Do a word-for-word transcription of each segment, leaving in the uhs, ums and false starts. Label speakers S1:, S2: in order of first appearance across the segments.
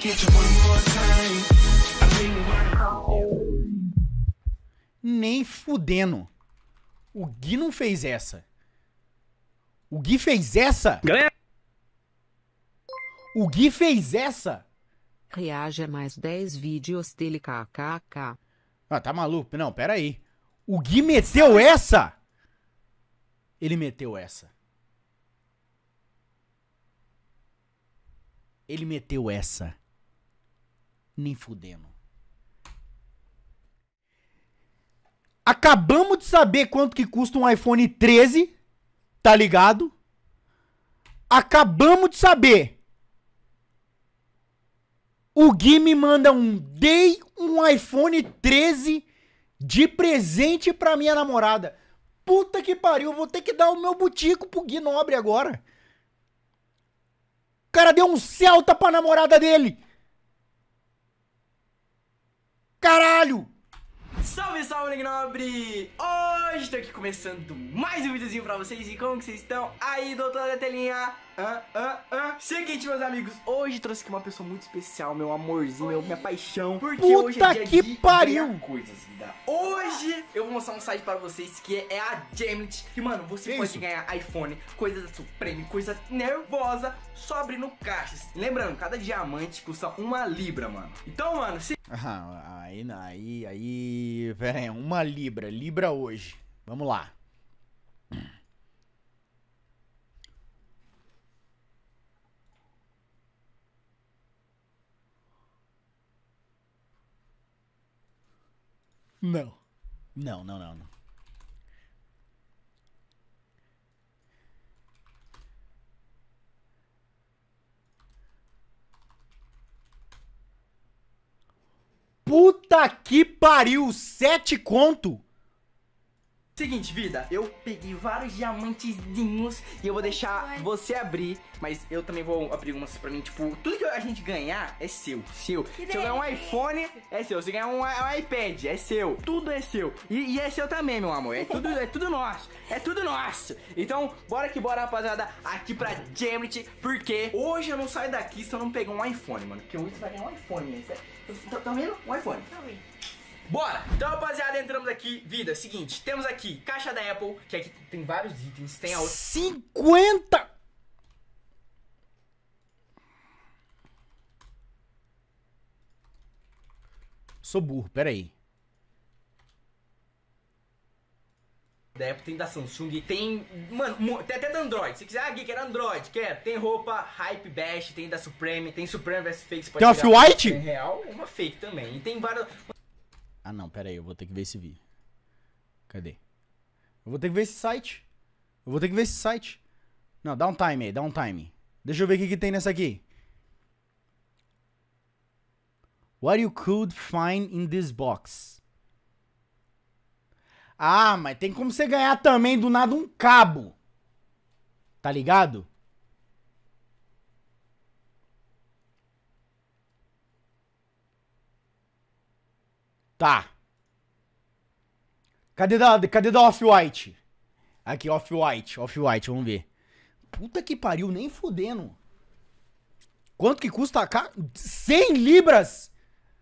S1: Nem fudendo. O Gui não fez essa. O Gui fez essa?
S2: Galera!
S1: O Gui fez essa?
S3: Reaja a mais dez vídeos dele kkk.
S1: Ah, tá maluco? Não, pera aí. O Gui meteu essa? Ele meteu essa. Ele meteu essa. Nem fudendo. Acabamos de saber quanto que custa um iPhone treze. Tá ligado? Acabamos de saber. O Gui me manda um... Dei um iPhone treze de presente pra minha namorada. Puta que pariu, eu vou ter que dar o meu butico pro Gui Nobre agora. O cara deu um Celta pra namorada dele. Caralho!
S2: Salve, salve, Gui Nobre! Hoje tô aqui começando mais um videozinho pra vocês. E como que vocês estão? Aí, do outro lado da telinha. Ah, ah, ah. Seguinte, meus amigos, hoje trouxe aqui uma pessoa muito especial, meu amorzinho, meu, minha paixão. Porque
S1: Puta
S2: hoje é dia
S1: que
S2: de
S1: pariu.
S2: ganhar coisas, vida. Hoje eu vou mostrar um site pra vocês que é a Gemini. Que, mano, você
S1: Que
S2: pode
S1: isso?
S2: ganhar iPhone, coisa da Supreme, coisa nervosa, só abrindo caixas. Lembrando, cada diamante custa uma libra, mano. Então, mano, se...
S1: Ah, aí, aí, aí... Pera aí, uma libra. Libra hoje. Vamos lá. Não. Não, não, não, não. Puta que pariu! Sete conto?
S2: Seguinte, vida, eu peguei vários diamantezinhos e eu vou deixar você abrir, mas eu também vou abrir umas pra mim, tipo, tudo que a gente ganhar é seu, seu. Se eu ganhar um iPhone, é seu. Se ganhar um, um iPad, é seu. Tudo é seu. E, e é seu também, meu amor. É tudo, é tudo nosso. É tudo nosso. Então, bora que bora, rapaziada, aqui pra Gemini, porque hoje eu não saio daqui se eu não pegar um iPhone, mano. Porque hoje você vai ganhar um iPhone, né? Tá, tá vendo? Um iPhone. Tá vendo? Bora! Então, rapaziada, entramos aqui. Vida, seguinte, temos aqui caixa da Apple, que aqui tem vários itens, tem a outra.
S1: cinquenta! Sou burro, peraí.
S2: Da Apple, tem da Samsung, tem, mano, tem até da Android. Se quiser, ah, Gui, quer Android, quer. Tem roupa, Hype Bash, tem da Supreme, tem Supreme versus Fake. Você pode
S1: Tem uma
S2: pegar
S1: Off-White?
S2: uma real, uma fake também. E tem várias...
S1: Ah, não, pera aí, eu vou ter que ver esse vídeo. Cadê? Eu vou ter que ver esse site. Eu vou ter que ver esse site. Não, dá um time aí, dá um time. Deixa eu ver o que, que tem nessa aqui. What you could find in this box. Ah, mas tem como você ganhar também do nada um cabo. Tá ligado? Tá. Cadê da, cadê da Off-White? Aqui, Off-White, Off-White, vamos ver. Puta que pariu, nem fudendo. Quanto que custa a ca... cem libras?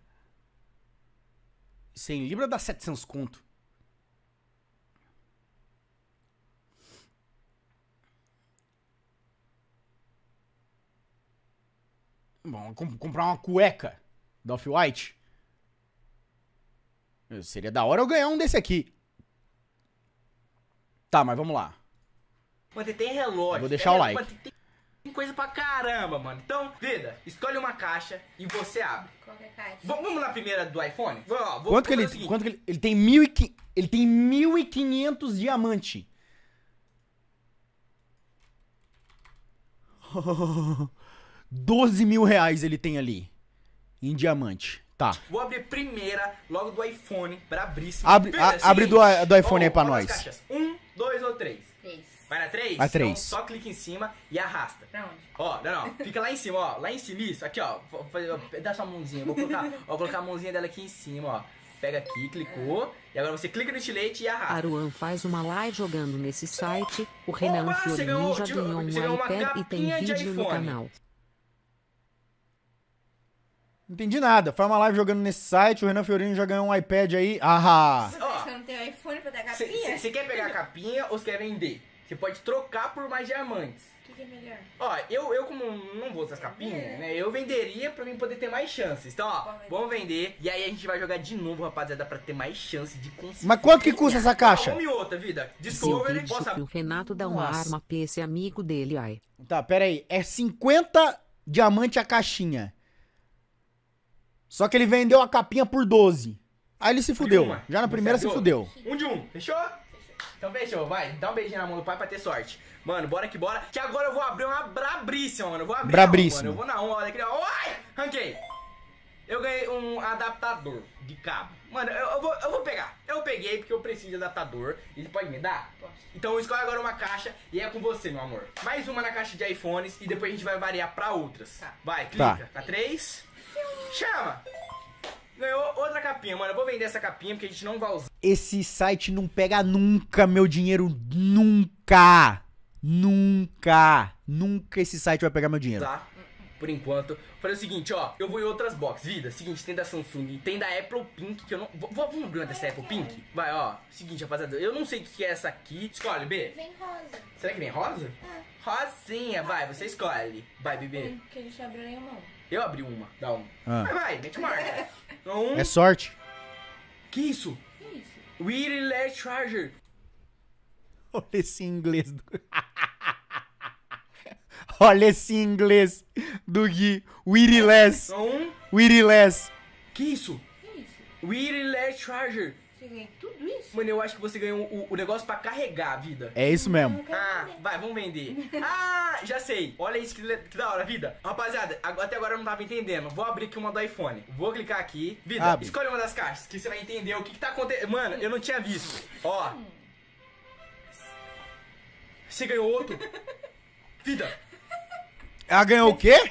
S1: cem libras dá setecentos conto. Bom, comp comprar uma cueca da Off-White. Seria da hora eu ganhar um desse aqui. Tá, mas vamos lá.
S2: Mano, tem relógio.
S1: Eu vou deixar o like.
S2: Mano, tem, tem coisa pra caramba, mano. Então, vida, escolhe uma caixa e você abre.
S4: Qualquer caixa.
S2: Vamos, vamos na primeira do iPhone? Vou, ó, vou,
S1: Quanto que
S2: vou
S1: ele,
S2: fazer o seguinte.
S1: quanto que ele, ele tem mil e quinhentos, ele tem mil e quinhentos diamante. doze mil reais ele tem ali em diamante. Tá.
S2: Vou abrir primeira, logo do iPhone, brabríssimo.
S1: Abre,
S2: Vida,
S1: a,
S2: seguinte,
S1: abre do, do iPhone
S2: ó,
S1: aí pra
S2: ó,
S1: nós.
S2: as caixas. Um, dois ou três?
S4: Três.
S2: Vai na três?
S1: Vai três.
S2: Então, só clica em cima e arrasta.
S4: Pra onde?
S2: Ó, não, não. Fica lá em cima, ó. Lá em cima, isso. Aqui, ó. Vou fazer- ó, Dá sua mãozinha. Vou colocar, ó, vou colocar a mãozinha dela aqui em cima, ó. Pega aqui, clicou. E agora você clica no estilete e arrasta.
S3: Aruan faz uma live jogando nesse site. O Renan
S2: Opa, você
S3: Fiorini
S2: ganhou,
S3: já
S2: tipo,
S3: ganhou um
S2: você ganhou uma
S3: iPad e tem
S2: capinha de
S3: vídeo no
S2: iPhone.
S3: canal.
S1: Não entendi nada. Faz uma live jogando nesse site, o Renan Fiorino já ganhou um iPad aí. Ah!
S4: Você acha que eu não tenho iPhone pra dar capinha?
S2: Você quer pegar a capinha ou você quer vender? Você pode trocar por mais diamantes.
S4: O que, que é melhor?
S2: Ó, eu, eu como não vou usar as capinhas, né? Eu venderia pra mim poder ter mais chances. Então, ó, vamos vender. E aí a gente vai jogar de novo, rapaziada, pra ter mais chance de conseguir.
S1: Mas quanto que custa essa caixa?
S2: Uma e outra, vida.
S3: Seu
S2: Discovery,
S3: vídeo
S2: posso
S3: que o Renato dá uma
S1: Nossa.
S3: arma pra esse amigo dele, ai.
S1: Tá, pera aí. É cinquenta diamante a caixinha. Só que ele vendeu a capinha por doze. Aí ele se fudeu.
S2: uma.
S1: Já na primeira se
S2: Fechou?
S1: fudeu.
S2: Um de um, fechou? Então fechou, vai. Dá um beijinho na mão do pai pra ter sorte. Mano, bora que bora. Que agora eu vou abrir uma brabríssima, mano. Eu vou abrir
S1: Brabríssima.
S2: uma, mano. Eu vou na onda, olha aqui, ó. Ai! Ranquei. Eu ganhei um adaptador de cabo. Mano, eu, eu, vou, eu vou pegar. Eu peguei porque eu preciso de adaptador. E você pode me dar?
S4: Posso.
S2: Então eu escolho agora uma caixa e é com você, meu amor. Mais uma na caixa de iPhones e depois a gente vai variar pra outras.
S4: Tá.
S2: Vai, clica.
S1: Tá.
S2: Tá três. Chama! Ganhou outra capinha, mano. Eu vou vender essa capinha porque a gente não vai usar.
S1: Esse site não pega nunca meu dinheiro. Nunca. Nunca. Nunca esse site vai pegar meu dinheiro.
S2: Tá? Por enquanto. Falei o seguinte, ó. Eu vou em outras boxes. Vida, seguinte, tem da Samsung, tem da Apple Pink, que eu não. Vou, vamos abrir uma dessa Apple Pink? Vai, ó. Seguinte, rapaziada. Eu não sei o que é essa aqui. Escolhe, B.
S4: Vem rosa.
S2: Será que vem rosa?
S4: É.
S2: Rosinha, vai, você escolhe. Vai, bebê.
S4: Hum, que a gente não abriu nenhuma.
S2: Eu abri uma, dá um.
S1: Ah.
S2: Vai, vai, mete marca. Um.
S1: É sorte.
S2: Que isso?
S4: Que isso?
S2: Wireless Charger.
S1: Olha esse inglês do... Olha esse inglês do Gui. Wireless.
S2: Um.
S1: Wireless.
S2: Que isso?
S4: Que isso?
S2: Wireless Charger.
S4: Você ganhou tudo isso?
S2: Mano, eu acho que você ganhou o, o negócio pra carregar a vida.
S1: É isso mesmo.
S4: Não quero
S2: Ah,
S4: vender.
S2: vai, vamos vender. Ah, já sei. Olha isso que, le- que da hora, vida. Rapaziada, ag- até agora eu não tava entendendo. Vou abrir aqui uma do iPhone. Vou clicar aqui. Vida,
S1: Abre.
S2: escolhe uma das caixas que você vai entender o que, que tá acontecendo. Mano, eu não tinha visto. Ó. Você ganhou outro? Vida.
S1: Ela ganhou o quê?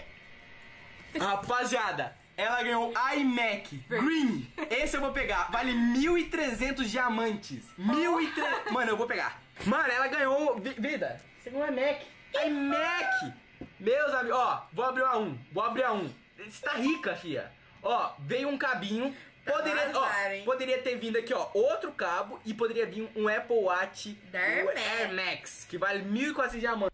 S2: Rapaziada, ela ganhou iMac Green. Esse eu vou pegar. Vale mil e trezentos diamantes. mil e trezentos. Mano, eu vou pegar. Mano, ela ganhou. vi- Vida, você ganhou iMac. iMac. Meus amigos, ó, vou abrir a um. Vou abrir a um. Você tá rica, fia. Ó, veio um cabinho. Poderia, ó,
S4: Azar, hein?
S2: poderia ter vindo aqui, ó, outro cabo. E poderia vir um Apple Watch
S4: Da Air
S2: o
S4: Max.
S2: Air Max, que vale mil e quatrocentos diamantes.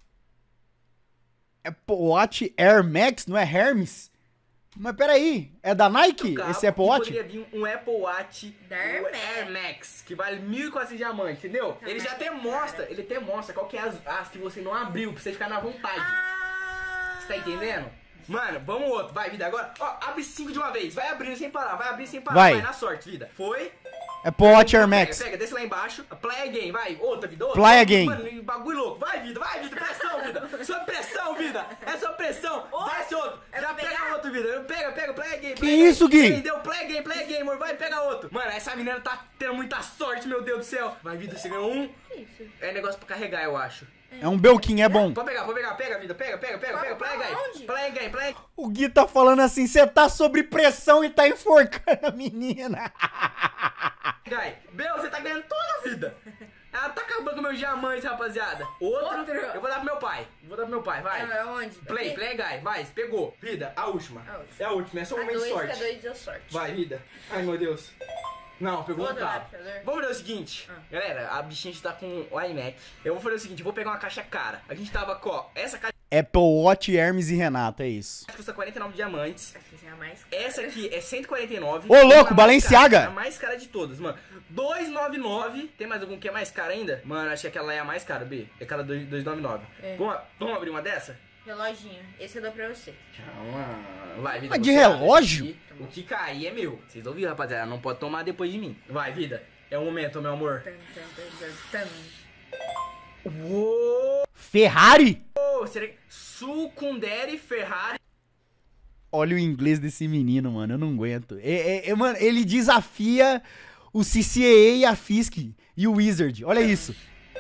S1: Apple Watch Air Max, não é Hermes? Mas peraí, é da Nike
S2: Cabo,
S1: esse Apple
S2: e
S1: Watch?
S2: poderia vir um Apple Watch
S4: Da Air
S2: o
S4: Max.
S2: Air Max, que vale mil e quatrocentos diamantes, entendeu?
S4: Tá
S2: Ele já
S4: mais
S2: até
S4: cara.
S2: mostra, ele até mostra qual que é as, as que você não abriu, pra você ficar na vontade.
S4: Ah!
S2: Você tá entendendo? Mano, vamos outro, vai, vida, agora. Ó, abre cinco de uma vez, vai abrindo sem parar, vai abrir sem parar,
S1: Vai.
S2: vai na sorte, vida. Foi.
S1: Apple Watch Air
S2: Pega,
S1: Max.
S2: pega, desce lá embaixo, play again, vai, outra, vida, outra.
S1: Play again.
S2: Mano, bagulho louco, vai, vida, vai, vida, pressão, vida. Sua pressão, vida, é sua pressão. Desce outro,
S4: Eu
S2: já
S4: vou
S2: pega
S4: pegar?
S2: outro, vida. Pega, pega, play again.
S1: Que
S2: play again.
S1: isso, Gui?
S2: Entendeu? Play again, play again, amor, vai, pega outro. Mano, essa menina tá tendo muita sorte, meu Deus do céu. Vai, vida, você ganhou um.
S4: Que isso?
S2: É negócio pra carregar, eu acho.
S1: É um Belkin, é bom.
S2: Pode pegar, pode pegar, pega, vida, pega, pega, pega, pega, play again.
S4: Onde?
S2: Play again, play
S1: O Gui tá falando assim, você tá sob pressão e tá enforcando a menina.
S2: again. Bel, você tá ganhando toda a vida. Ela tá acabando com meus diamantes, rapaziada. Outro,
S4: Outro.
S2: eu vou dar pro meu pai. Vou dar pro meu pai, vai.
S4: É onde?
S2: Play,
S4: Aqui?
S2: play, guy, vai, pegou. Vida, a última.
S4: A última.
S2: É a última, é só um
S4: A
S2: momento de
S4: dois, que a
S2: sorte.
S4: dois deu sorte.
S2: Vai, vida. Ai, meu Deus. Não, pegou um
S4: Outro
S2: cabo.
S4: adaptador.
S2: Vamos fazer o seguinte.
S4: Ah.
S2: Galera, a bichinha está com o iMac. Eu vou fazer o seguinte, eu vou pegar uma caixa cara. A gente tava com, ó, essa caixa
S1: Apple Watch, Hermes e Renato, é isso.
S2: custa quarenta e nove diamantes.
S4: Acho que esse é a mais.
S2: Essa aqui é cento e quarenta e nove.
S1: Ô, louco,
S2: A mais
S1: Balenciaga.
S2: cara, A mais cara de todas, mano. duzentos e noventa e nove. Tem mais algum que é mais cara ainda? Mano, acho que aquela é a mais cara, B. É aquela duzentos e noventa e nove.
S4: É.
S2: Vamos, vamos abrir uma dessa?
S4: Reloginho. Esse eu dou pra você.
S2: Calma. Vai, vida.
S1: Mas de
S2: você abre
S1: relógio?
S2: aqui. O que cair é meu. Vocês ouviram, rapaziada? Não pode tomar depois de mim. Vai, vida. É o momento, meu amor.
S4: Tan, tan, tan, tan, tan.
S2: Uou!
S1: Ferrari?
S2: Será que... Sucundere Ferrari.
S1: Olha o inglês desse menino, mano, eu não aguento. É, é- é, mano, ele desafia o C C A A e a Fisk e o Wizard, olha isso.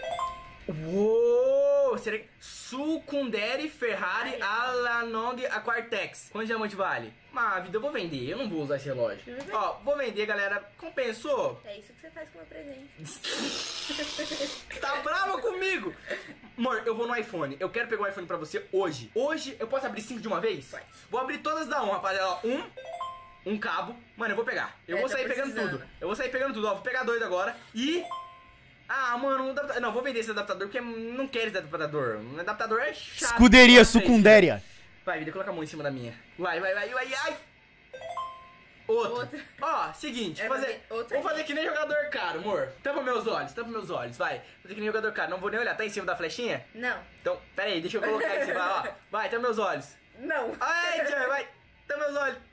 S2: Uou! Será que... Sucundere Ferrari Alanog Aquartex. Quanto diamante vale? Mas a vida eu vou vender, eu não vou usar esse relógio. Ó, vou vender, galera. Compensou?
S4: É isso que você faz com o meu presente.
S2: Tá brava comigo? Amor, eu vou no iPhone. Eu quero pegar um iPhone pra você hoje. Hoje eu posso abrir cinco de uma vez?
S4: Pode.
S2: Vou abrir todas da um, rapaziada. Ó, um, um cabo. Mano, eu vou pegar. Eu
S4: É,
S2: vou
S4: tô
S2: sair pegando
S4: precisando.
S2: tudo. Eu vou sair pegando tudo, ó. Vou pegar dois agora. E... Ah, mano, um adaptador... Não, vou vender esse adaptador porque não quero esse adaptador. Um adaptador é chato.
S1: Escuderia,
S2: Não sei,
S1: sucundéria.
S2: Vai, vida, coloca a mão em cima da minha. Vai, vai, vai, vai, ai. Outro.
S4: Outra.
S2: Ó, seguinte,
S4: É,
S2: fazer...
S4: vai ver outra
S2: vou fazer que nem jogador caro, amor. Tampa meus olhos, tampa meus olhos, vai. Vou fazer que nem jogador caro. Não vou nem olhar, tá em cima da flechinha?
S4: Não.
S2: Então, pera aí, deixa eu colocar em cima, ó. Vai, tampa meus olhos.
S4: Não.
S2: Ai, Tia, vai. Tampa meus olhos.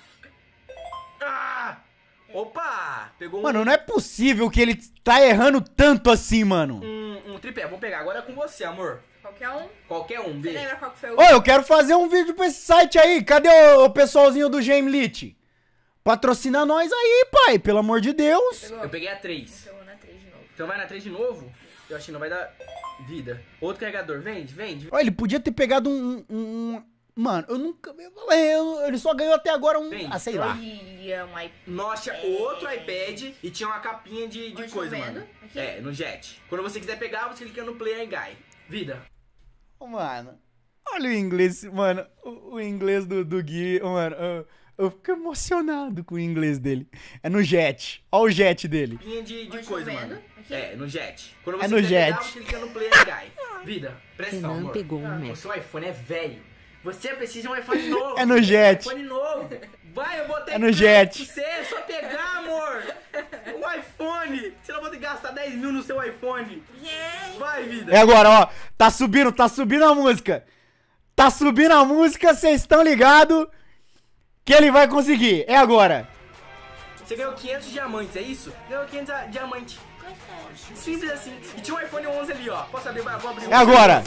S2: Ah! Opa! Pegou um...
S1: Mano, não é possível que ele tá errando tanto assim, mano.
S2: Um, um tripé, vou pegar. Agora é com você, amor.
S4: Qualquer um.
S2: Qualquer um,
S4: Você
S2: vê.
S4: lembra qual que foi o...
S1: Ô, eu quero fazer um vídeo pra esse site aí. Cadê o, o pessoalzinho do Gemlit? Patrocina nós aí, pai. Pelo amor de Deus.
S4: Pegou?
S2: Eu peguei a três.
S4: Pegou na três de novo.
S2: Então vai na três de novo? Eu acho que não vai dar vida. Outro carregador, vende, vende.
S1: Ó, ele podia ter pegado um... um- um- Mano, eu nunca... eu- eu- ele só ganhou até agora um...
S2: Vem.
S1: Ah, sei lá.
S4: Olha, um iPad.
S2: Nossa, outro iPad e tinha uma capinha de, de
S4: Onde tá
S2: coisa,
S4: vendo?
S2: mano.
S4: Aqui?
S2: É, no Jet. Quando você quiser pegar, você clica no Play and Guy. Vida.
S1: Ô, mano, olha o inglês, mano. O, o inglês do, do Gui, mano. Eu, eu fico emocionado com o inglês dele. É no Jet. Olha o Jet dele.
S2: Capinha de, de
S4: Onde
S2: coisa,
S4: tá vendo?
S2: mano.
S4: Aqui?
S2: É, no Jet. Quando
S1: É
S2: você
S1: no
S2: quiser
S1: Jet.
S2: pegar, você clica no Play and Guy. Vida, pressão,
S3: Renan
S2: amor.
S3: pegou um
S2: O
S3: Mac.
S2: seu iPhone é velho. Você precisa de um iPhone novo.
S1: É no Jet.
S2: Um iPhone novo. Vai, eu botei
S1: É no
S2: crédito
S1: Jet.
S2: pra você, é só pegar, amor. Um iPhone. Você não vai ter que gastar dez mil no seu iPhone.
S4: Gente.
S2: Vai, vida.
S1: É agora, ó. Tá subindo, tá subindo a música. Tá subindo a música, vocês estão ligados que ele vai conseguir. É agora.
S2: Você ganhou quinhentos diamantes, é isso? Ganhou quinhentos diamantes. Simples assim. E tinha um iPhone onze ali, ó. Posso abrir? Vai, vou abrir.
S1: É agora.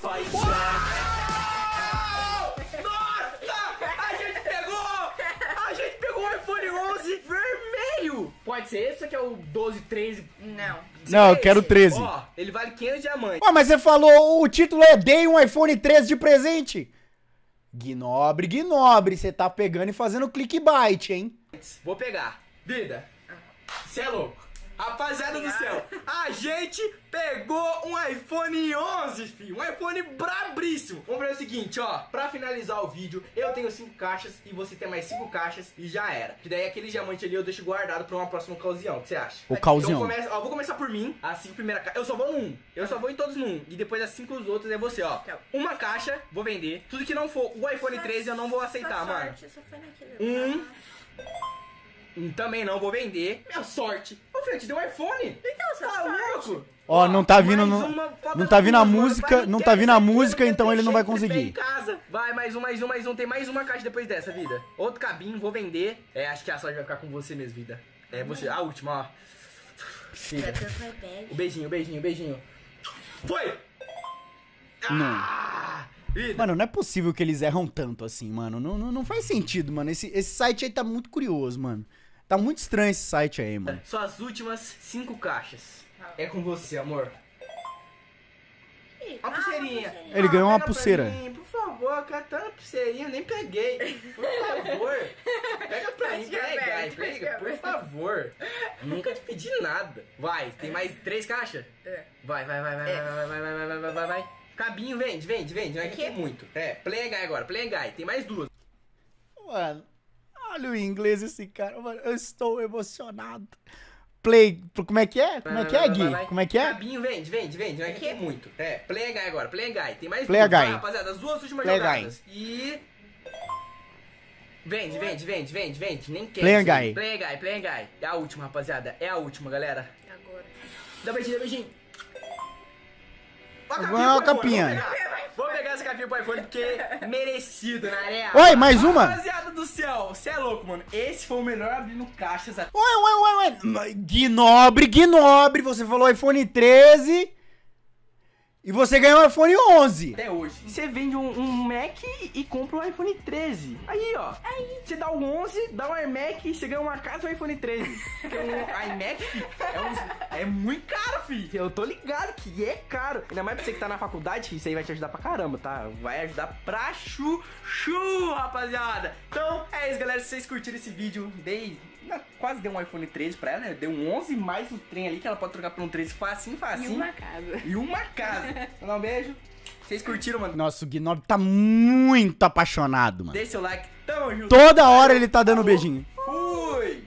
S2: Nossa! A gente pegou! A gente pegou o iPhone onze vermelho! Pode ser esse ou que é o doze, treze?
S4: Não.
S1: Não, eu
S2: Esse.
S1: quero treze.
S2: Ó, ele vale quinhentos diamantes.
S1: Ó, mas você falou, o título é Dei um iPhone treze de presente. Gnobre, Gnobre, você tá pegando e fazendo clickbait, hein?
S2: Vou pegar. Vida. Cê é louco. Rapaziada do céu, a gente pegou um iPhone onze, filho. Um iPhone brabríssimo. Vamos fazer o seguinte, ó. Pra finalizar o vídeo, eu tenho cinco caixas e você tem mais cinco caixas e já era. Que daí aquele diamante ali eu deixo guardado pra uma próxima ocasião. O que você acha?
S1: O
S2: Então
S1: calzião.
S2: começa, ó, vou começar por mim. As cinco primeiras caixas. Eu só vou num. Eu só vou em todos num. E depois as cinco os outros é você, ó. Uma caixa, vou vender. Tudo que não for o iPhone treze eu não vou aceitar,
S4: Sua
S2: mano.
S4: sorte só foi naquele
S2: Um.
S4: lugar.
S2: Hum, Também não vou vender. Minha sorte. Ô, filho, eu te dei um iPhone.
S4: Então, sua
S2: Tá
S4: sorte.
S2: louco?
S1: Ó, não tá vindo,
S2: mais
S1: não,
S2: uma, falta
S1: não tá vindo a
S2: duas, mano.
S1: música,
S2: Vai,
S1: não
S2: quer
S1: tá vindo a
S2: essa aqui,
S1: música,
S2: eu
S1: então
S2: tenho
S1: ele não vai
S2: cheio de tripé
S1: conseguir.
S2: em casa. Vai, mais um, mais um, mais um. Tem mais uma caixa depois dessa, vida. Outro cabinho, vou vender. É, acho que a sorte vai ficar com você mesmo, vida. É você, a última, ó. Vida. O beijinho, o beijinho, o beijinho. Foi! Ah! Vida.
S1: Mano, não é possível que eles erram tanto assim, mano. Não, não, não faz sentido, mano. Esse, esse site aí tá muito curioso, mano. Tá muito estranho esse site aí, mano.
S2: Suas últimas cinco caixas. É com você, amor.
S4: Ih,
S2: Uma
S4: ah,
S2: pulseirinha.
S4: pulseirinha.
S1: Ele ganhou uma
S2: pega pra
S1: pulseira.
S2: mim, por favor, cara, tá uma pulseirinha, eu nem peguei. Por favor. Pega pra mim,
S4: Fica
S2: pega,
S4: aberto,
S2: pega,
S4: fica
S2: por
S4: aberto.
S2: favor. Nunca te pedi nada. Vai, tem mais três caixas?
S4: É.
S2: Vai, vai, vai, vai,
S4: É.
S2: vai, vai, vai, vai, vai, vai, vai, vai. Cabinho, vende, vende, vende. Não é que
S4: Aqui?
S2: tem muito. É, Play and Guy agora, Play and Guy. Tem mais duas.
S1: Mano, olha o inglês desse cara, mano. Eu estou emocionado. Play, como é que é? Como é que é,
S2: Vai, vai, vai,
S1: Gui?
S2: vai.
S1: Como é que é?
S2: Cabinho, vende, vende, vende. Não é que
S4: Aqui?
S2: tem muito. É, Play and Guy agora, Play and Guy. Tem mais
S1: Play and
S2: duas.
S1: Guy.
S2: Vai, rapaziada, as duas últimas
S1: Play and
S2: jogadas. E... Vende, vende, vende, vende, vende. Nem quer.
S1: Play and
S2: isso aí.
S1: Guy.
S2: Play and Guy, Play and Guy. É a última, rapaziada. É a última, galera.
S4: Agora.
S2: Dá beijinho, dá beijinho. Ó, a
S1: Agora é uma
S2: pro iPhone,
S1: capinha.
S2: Vou pegar, vou pegar essa capinha pro iPhone porque merecido, na real.
S1: Oi, mais uma?
S2: Rapaziada do céu, você é louco, mano. Esse foi o melhor abrindo caixas até.
S1: Ué, ué, ué, ué. Gnobre, Gnobre. Você falou iPhone treze. E você ganhou um iPhone onze.
S2: Até hoje. Você vende um, um Mac e compra um iPhone treze. Aí, ó. Aí. Você dá o onze, dá um iMac e você ganha uma casa e um iPhone treze. Porque um iMac, filho, é, uns- é muito caro, filho. Eu tô ligado que é caro. Ainda mais pra você que tá na faculdade, filho, isso aí vai te ajudar pra caramba, tá? Vai ajudar pra chuchu, rapaziada. Então, é isso, galera. Se vocês curtiram esse vídeo, dei... Quase deu um iPhone treze pra ela, né? Deu um onze mais o trem ali que ela pode trocar por um treze facinho, facinho.
S4: E uma casa.
S2: E uma casa. Vou dar um beijo. Vocês curtiram, mano?
S1: Nossa, o Gnob tá muito apaixonado, mano.
S2: Deixa seu like, tamo junto.
S1: Toda hora ele tá dando beijinho.
S2: Fui!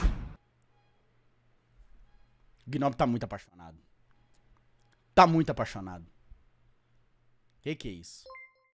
S1: O Gnob tá muito apaixonado. Tá muito apaixonado. Que que é isso?